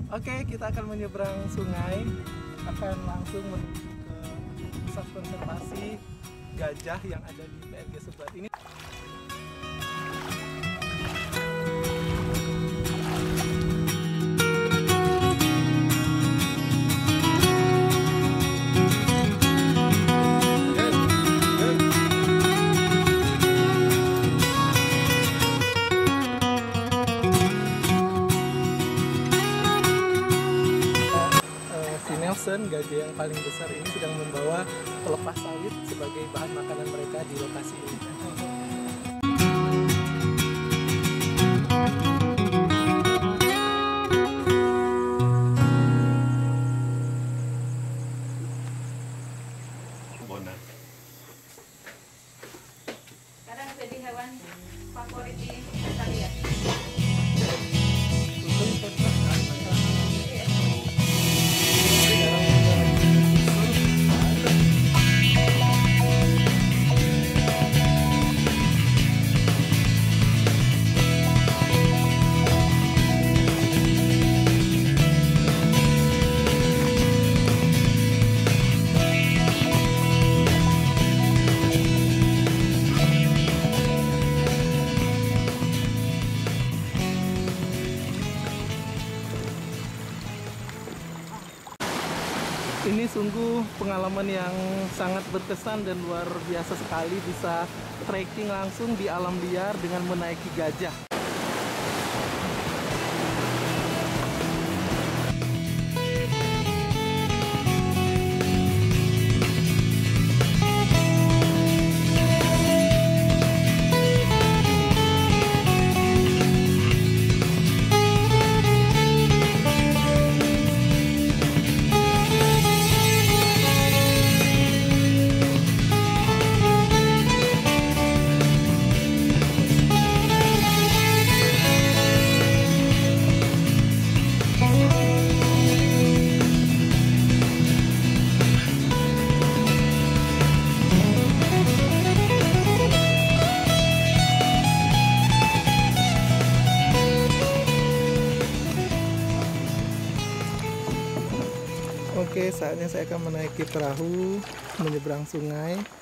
Oke, kita akan menyeberang sungai, akan langsung menuju ke pusat konservasi gajah yang ada di PRG Subak ini. Nelson, gajah yang paling besar ini sedang membawa pelepas sawit sebagai bahan makanan mereka di lokasi ini. Kadang jadi hewan favorit di Italia. Ini sungguh pengalaman yang sangat berkesan dan luar biasa sekali, bisa trekking langsung di alam liar dengan menaiki gajah. Oke, saatnya saya akan menaiki perahu menyeberang sungai.